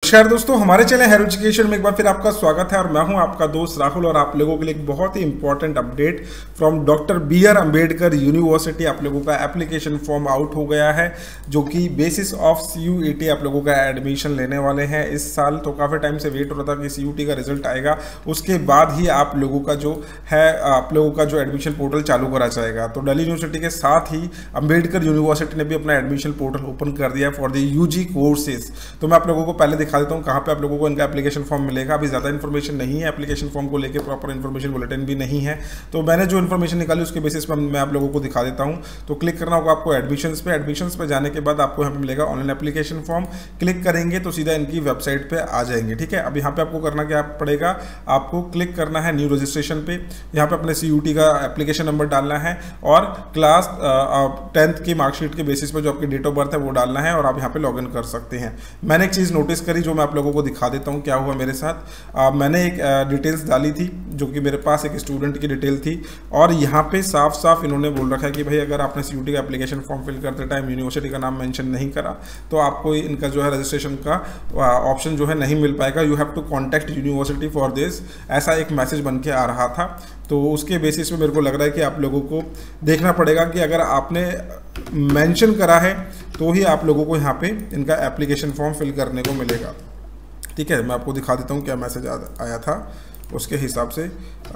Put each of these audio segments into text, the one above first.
नमस्कार दोस्तों, हमारे चैनल हायर एजुकेशन में एक बार फिर आपका स्वागत है और मैं हूं आपका दोस्त राहुल और आप लोगों के लिए एक बहुत ही important update from doctor B R. Ambedkar University. आप लोगों का एप्लीकेशन फॉर्म आउट हो गया है, जो कि बेसिस ऑफ CUET आप लोगों का एडमिशन लेने वाले हैं इस साल। तो काफ़ी टाइम से वेट हो रहा था कि CUET का रिजल्ट आएगा, उसके बाद ही आप लोगों का जो है एडमिशन पोर्टल चालू करा जाएगा। तो दिल्ली यूनिवर्सिटी के साथ ही अम्बेडकर यूनिवर्सिटी ने भी अपना एडमिशन पोर्टल ओपन कर दिया फॉर द UG कोर्सेज। तो मैं आप लोगों को पहले दिखा देता हूँ कहाँ पे आप लोगों को इनका एप्लीकेशन फॉर्म मिलेगा। अभी ज़्यादा इन्फॉर्मेशन नहीं है एप्लीकेशन फॉर्म को लेकर, प्रॉपर इन्फॉर्मेशन बुलेटिन भी नहीं है। तो मैंने जो इन्फॉर्मेशन निकाली उसके बेसिस पर मैं आप लोगों को दिखा देता हूँ। तो क्लिक करना होगा आपको एडमिशन्स पे जाने के बाद आपको यहाँ पे मिलेगा ऑनलाइन एप्लीकेशन फॉर्म। क्लिक करेंगे तो सीधा इनकी वेबसाइट पे आ जाएंगे। ठीक है, अब यहाँ पे आपको करना क्या पड़ेगा, आपको क्लिक करना है न्यू रजिस्ट्रेशन पे। यहाँ पे अपने CUET का एप्लीकेशन नंबर डालना है और क्लास 10th की मार्कशीट के बेसिस पे जो आपकी डेट ऑफ बर्थ है वो डालना है और आप यहाँ पे लॉगिन कर सकते हैं। मैंने एक चीज़ नोटिस करी जो मैं आप लोगों को दिखा देता हूँ क्या हुआ मेरे साथ। मैंने एक डिटेल्स डाली थी जो कि मेरे पास एक स्टूडेंट की डिटेल थी और यहाँ पे साफ साफ इन्होंने बोल रखा है कि भाई अगर आपने CUET का एप्लीकेशन फॉर्म फिल करते टाइम यूनिवर्सिटी का नाम मेंशन नहीं करा तो आपको इनका जो है रजिस्ट्रेशन का ऑप्शन जो है नहीं मिल पाएगा। You have to contact university for this, ऐसा एक मैसेज बन के आ रहा था। तो उसके बेसिस पे मेरे को लग रहा है कि आप लोगों को देखना पड़ेगा कि अगर आपने मेंशन करा है तो ही आप लोगों को यहाँ पे इनका एप्लीकेशन फॉर्म फिल करने को मिलेगा। ठीक है, मैं आपको दिखा देता हूँ क्या मैसेज आया था उसके हिसाब से।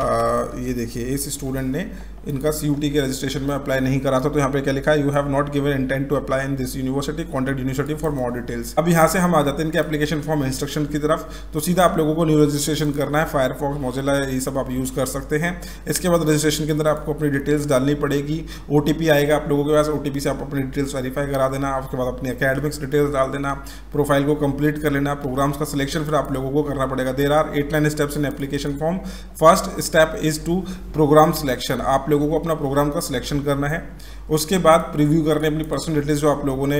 ये देखिए, इस स्टूडेंट ने इनका CUET के रजिस्ट्रेशन में अप्लाई नहीं करा था। तो यहाँ पे क्या लिखा है, you have not given intent to apply in this university, contact university for more details. अब यहाँ से हम आ जाते हैं इनके एप्लीकेशन फॉर्म इंस्ट्रक्शन की तरफ। तो सीधा आप लोगों को न्यू रजिस्ट्रेशन करना है, फायरफॉक्स, मोजिला, ये सब आप यूज़ कर सकते हैं। इसके बाद रजिस्ट्रेशन के अंदर आपको अपनी डिटेल्स डालनी पड़ेगी। OTP आएगा आप लोगों के पास, OTP से आप अपनी डिटेल्स वेरीफाई करा देना। उसके बाद अपनी एकेडमिक्स डिटेल्स डाल देना, प्रोफाइल को कंप्लीट कर लेना। प्रोग्राम्स का सिलेक्शन फिर आप लोगों को करना पड़ेगा। There are 8-9 steps in application form. First step is to program selection. आप लोगों को अपना प्रोग्राम का सिलेक्शन करना है। उसके बाद प्रीव्यू करने अपनी पर्सनल डिटेल्स जो आप लोगों ने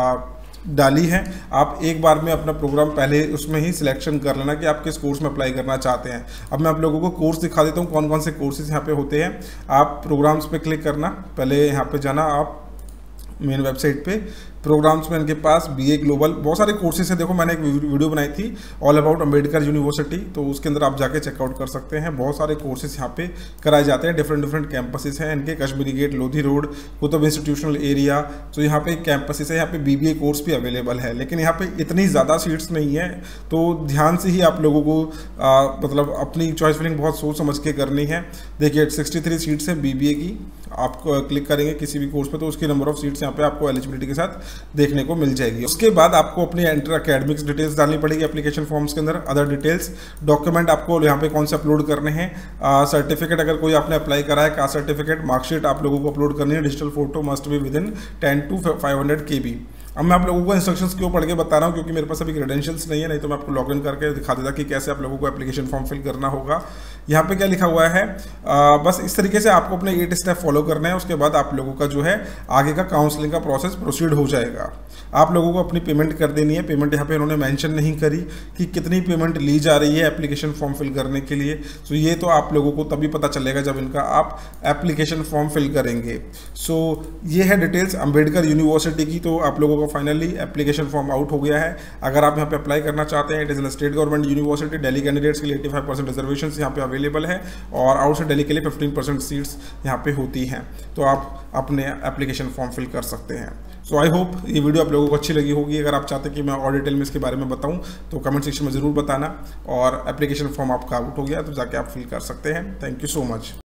डाली है, आप एक बार में अपना प्रोग्राम पहले उसमें ही सिलेक्शन कर लेना कि आप किस कोर्स में अप्लाई करना चाहते हैं। अब मैं आप लोगों को कोर्स दिखा देता हूँ कौन कौन से कोर्सेज यहाँ पे होते हैं। आप प्रोग्राम्स पे क्लिक करना, पहले यहाँ पे जाना आप मेन वेबसाइट पे। प्रोग्राम्स में इनके पास BA ग्लोबल बहुत सारे कोर्सेज हैं। देखो मैंने एक वीडियो बनाई थी ऑल अबाउट अम्बेडकर यूनिवर्सिटी, तो उसके अंदर आप जाके चेकआउट कर सकते हैं। बहुत सारे कोर्सेज यहाँ पे कराए जाते हैं, डिफरेंट कैंपसेस हैं इनके। Kashmiri gate, Lodhi road, Qutub institutional area, तो यहाँ पे कैंपसेस है। यहाँ पे BBA कोर्स भी अवेलेबल है, लेकिन यहाँ पे इतनी ज़्यादा सीट्स नहीं है, तो ध्यान से ही आप लोगों को मतलब अपनी चॉइस फिलिंग बहुत सोच समझ के करनी है। देखिए 63 सीट्स हैं BBA की। आप क्लिक करेंगे किसी भी कोर्स पे तो उसकी नंबर ऑफ सीट्स यहाँ पे आपको एलिजिबिलिटी के साथ देखने को मिल जाएगी। उसके बाद आपको अपनी एंटर एकेडमिक्स डिटेल्स डालनी पड़ेगी एप्लीकेशन फॉर्म्स के अंदर। अदर डिटेल्स, डॉक्यूमेंट आपको यहाँ पे कौन से अपलोड करने हैं। सर्टिफिकेट अगर कोई आपने अप्लाई करा है, कास्ट सर्टिफिकेट, मार्कशीट आप लोगों को अपलोड करनी है। Digital photo must be within 10 to 500 KB। अब मैं आप लोगों को इंस्ट्रक्शंस क्यों पढ़ के बता रहा हूँ, क्योंकि मेरे पास अभी क्रेडेंशियल्स नहीं है, नहीं तो मैं आपको लॉगिन करके दिखा देता कि कैसे आप लोगों को एप्लीकेशन फॉर्म फिल करना होगा। यहाँ पे क्या लिखा हुआ है, बस इस तरीके से आपको अपने 8 स्टेप फॉलो करने हैं। उसके बाद आप लोगों का जो है आगे का काउंसलिंग का प्रोसेस प्रोसीड हो जाएगा। आप लोगों को अपनी पेमेंट कर देनी है। पेमेंट यहाँ पे इन्होंने मेंशन नहीं करी कि कितनी पेमेंट ली जा रही है एप्लीकेशन फॉर्म फिल करने के लिए। सो ये तो आप लोगों को तभी पता चलेगा जब इनका आप एप्लीकेशन फॉर्म फिल करेंगे। सो ये है डिटेल्स अम्बेडकर यूनिवर्सिटी की। तो आप लोगों को फाइनली एप्लीकेशन फॉर्म आउट हो गया है। अगर आप यहाँ पे अप्लाई करना चाहते हैं, it is in state government university. Delhi candidates के लिए 85% रिजर्वेशन यहाँ पे अवेलेबल है और आउटसाइड दिल्ली के लिए 15% सीट्स यहाँ पे होती हैं। तो आप अपने एप्लीकेशन फॉर्म फिल कर सकते हैं। सो आई होप ये वीडियो आप लोगों को अच्छी लगी होगी। अगर आप चाहते हैं कि मैं और डिटेल में इसके बारे में बताऊं तो कमेंट सेक्शन में ज़रूर बताना। और एप्लीकेशन फॉर्म आपका आउट हो गया तो जाके आप फिल कर सकते हैं। Thank you so much.